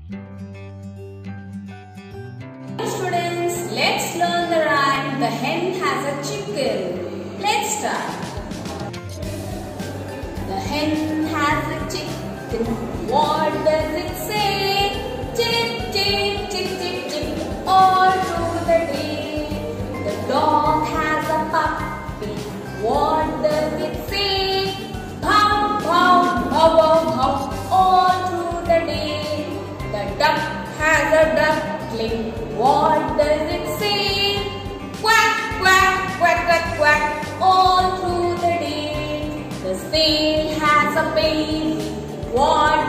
Students, let's learn the rhyme. The hen has a chicken. Let's start. The hen has a chicken. What does it say? Chip, chip, chip, chip, chip, all through the day. The dog has a puppy. What does it say? Pow, pow, pow, pow, pow, all through the day. The duck has a duckling. What does it say? Quack, quack, quack, quack, quack, all through the day. The snail has a baby. What